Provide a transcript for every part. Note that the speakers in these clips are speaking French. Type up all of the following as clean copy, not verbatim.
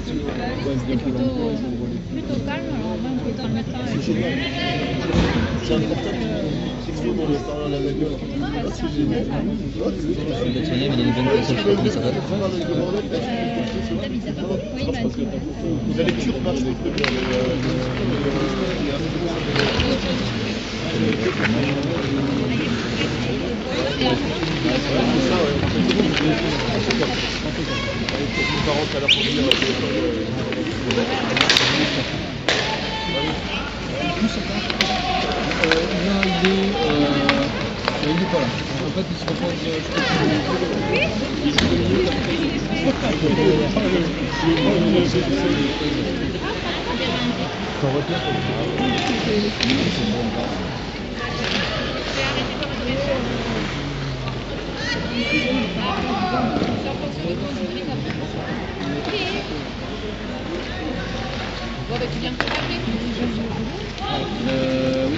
C'est plutôt calme, alors moi je vais t'en mettre un. C'est important de parler à la gueule. Sonia m'a donné bonne conseil, je sais pas comment ça s'appelle. Oui, il m'a dit. La lecture marche très bien. Mes parents qui à la première il est pas là. En fait, il se repose. Bon, bah tu viens pour appeler. Oui.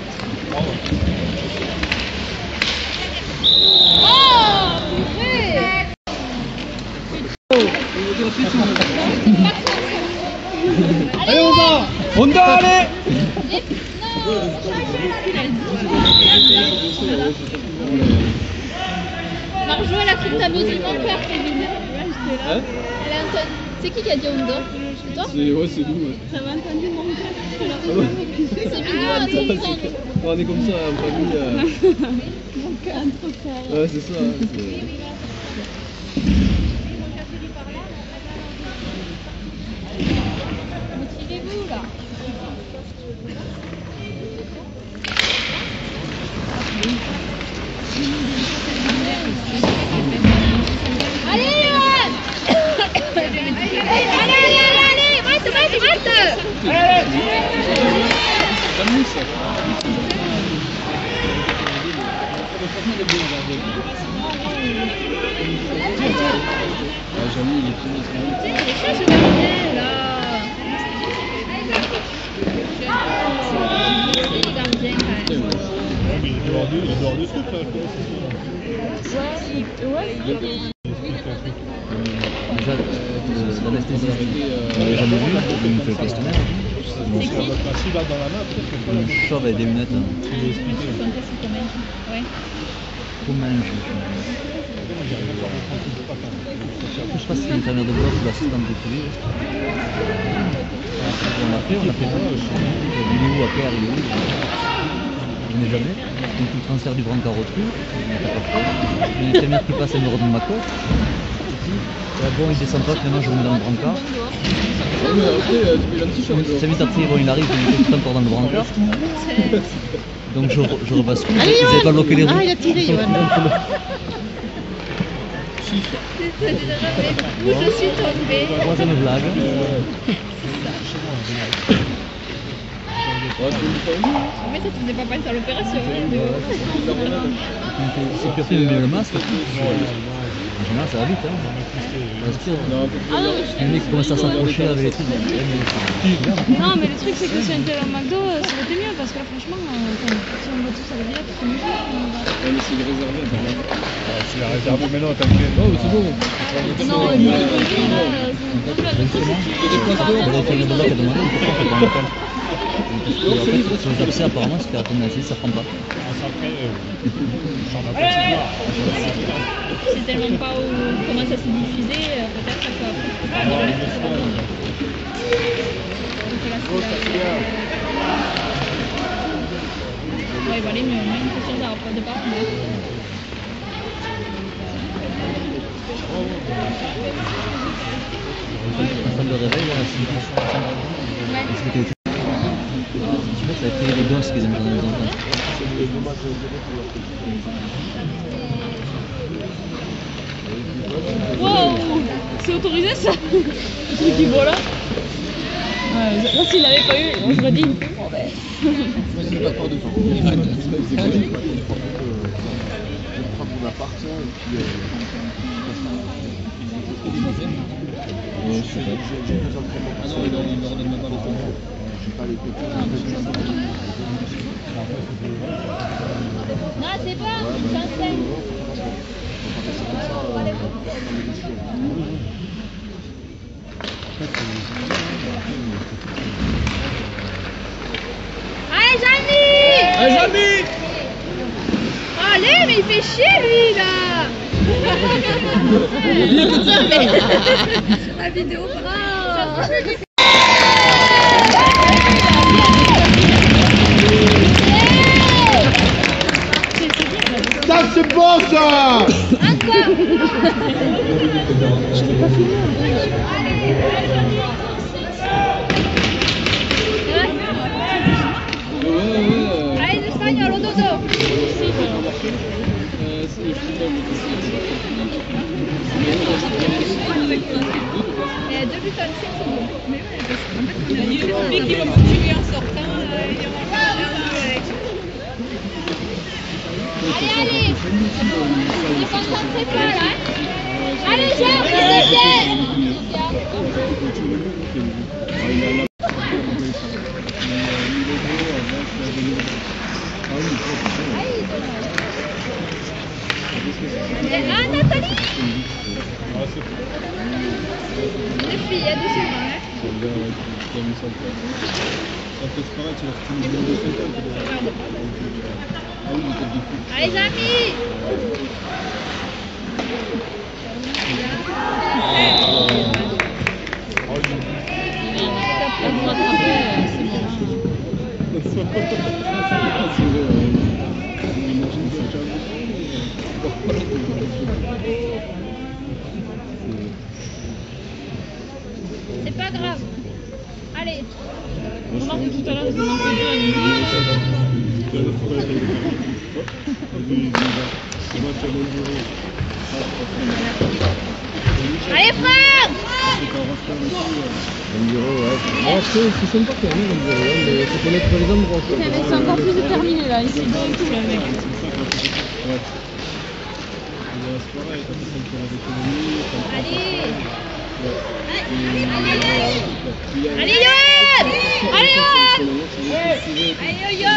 Oh, purée! Allez, on va, allez! Marjo, elle a pris ta boutique en peur, Kevin. Hein? Elle a entendu. C'est qui a dit on dort? C'est toi? Ouais, c'est nous. Ouais. J'avais entendu mon père. C'est qui Ah, on est comme ça en famille. Mon cœur entre frères. Ouais, c'est ça. Motivez-vous là. Allez, Johan! Allez, reste! Ça me mousse. Jean-Mi, il est fini. Il est chaud ce gardien là. C'est les gardiens quand même. il dehors de trucs là. Déjà, l'anesthésie, on l'a jamais vu, il me fait le questionnaire. Mon chauve avec des lunettes. Ouais. Comment je sais pas si c'est l'infirmière de bloc ou l'assistante de suivi. On l'a fait pas. Il est où à Caire, il est où? Je n'ai jamais. Donc le transfert du brancard au trou, on n'a pas fait. L'infirmière qui passe, elle me redonne ma cote. Bon, il descend pas, finalement je remets dans le brancard. Après, tu fais gentil, je 5 minutes après, bon, il arrive, il est encore dans le brancard. Donc je rebascule. Ils n'avaient pas bloqué les roues. Ah, il a tiré, Johan. Où je suis tombée. Troisième blague. Mais ça, tu n'es pas passé à l'opération. C'est pire fait de mettre le masque. En général, ça va vite. Hein. Les mecs commencent à s'approcher avec les trucs. Non, mais le truc, c'est que si on était au McDo, ça aurait été mieux parce que là, franchement, si on va tous à la villa, tout le monde. Mais c'est réservé. C'est la réserve, mais non, t'inquiète. Oh, c'est bon. Non, il y a des Sur les abcès, apparemment, c'est qu'à ton avis, ça prend pas. C'est tellement pas comment ça s'est diffusé, peut-être ça peut après. Ouais, il va aller mieux, même une question de départ. La salle de réveil, là, c'est tu vois, ça a créé les gosses qu'ils aiment dans les enfants. Wow! C'est autorisé ça? Le truc qui vole là? Là, s'il l'avait pas eu, on serait dit. Moi, j'ai pas peur de tout. Je prends mon appart, et puis. Je sais pas. Ah non, il me redonne même pas le temps. J'ai pas les copains. Non, c'est bon, il s'enseigne. Allez, Jamy! Allez, Jamy! Allez, mais il fait chier lui là! La vidéo bravo! Ça c'est bon ça! Encore! Je l'ai pas filmé. Allez, l'espagnol, au dodo! Il y a 2 buts à 5 secondes. Mais ouais, parce qu'en fait, on a dit qu'il va continuer en sortant. Il y aura pas avec. Allez, allez! Ne concentrez pas là. Allez, Jean, ah, Nathalie! Les filles, il y a 2 secondes. Allez, amis! C'est pas grave. Allez. Remarque que tout à l'heure, ils ont manqué deux à midi. Allez, Franck! C'est sympa quand même, mais faut connaître les endroits. C'est encore plus déterminé là, ici. Tout le mec. Allez, Yoann! Allez, Yoann! Allez, Yo-Yo!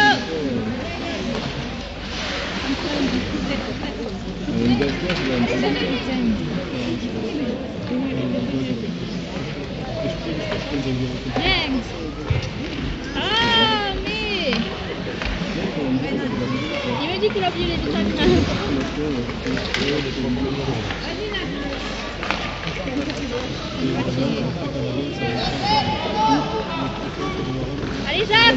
James! Ah, mais... Il me dit qu'il a oublié les vitamines. Allez, Jam!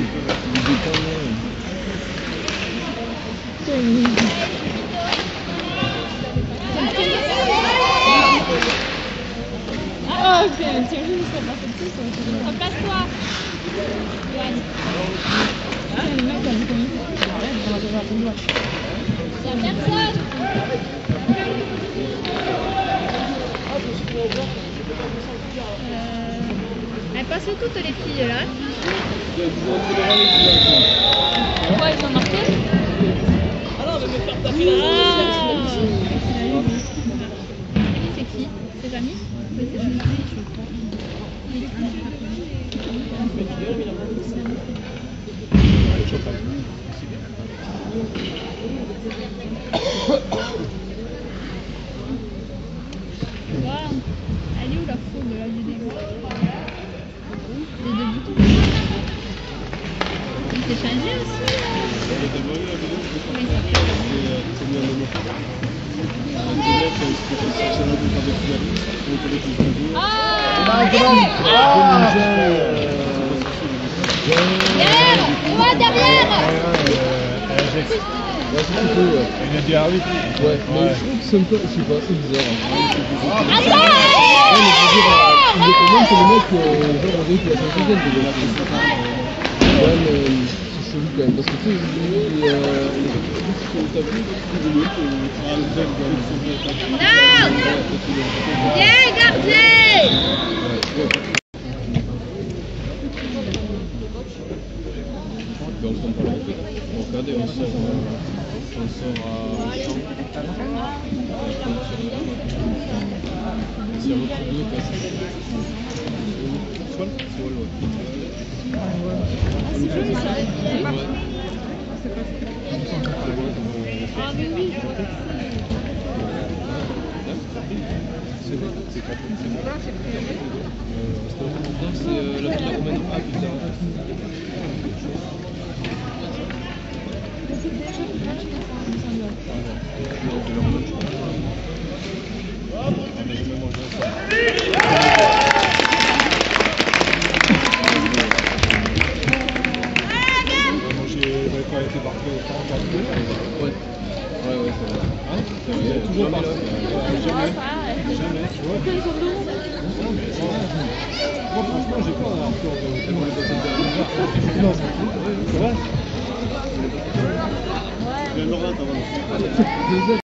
Ah, ok, t'imagines, ça passe tout ça. Remplace-toi! Yoann. Ah, le mec, il a mis comme il faut. Arrête, on va devoir attendre. Y'a personne! Elles passent toutes les filles là. Pourquoi ils ont marqué? C'est qui? C'est Jamy? Oui, c'est Jamy, je crois. Wow. Elle est où la foule de la vidéo? Les 2 boutons. Il s'est changé aussi là. Derrière! Moi derrière! Il a dit arbitre. Ouais, mais je trouve que c'est un peu, je sais pas, c'est bizarre. Attends! Il est quand même que le mec, genre, on dirait qu'il a 50 ans déjà. Ouais, mais c'est chelou quand même, parce que tu sais, Non! Viens, gardien! On compte pas le fait. Regardez, on sort à 100. C'est un autre bleu parce que C'est joli ça. Ah, mais oui. c'est Non, c'est la villa romaine. Ah putain. C'est déjà plus proche, je pense, il me semble. Non, c'est la romaine, je crois. Ah, mais j'ai même mangé ça. J'avais pas été parti au 44 minutes. Ouais, c'est vrai. Hein, il y a toujours pas là. Jamais. Jamais, tu vois. Moi, franchement, j'ai peur d'avoir peur de les passer derrière. Non, c'est vrai. Ça va? Ouais.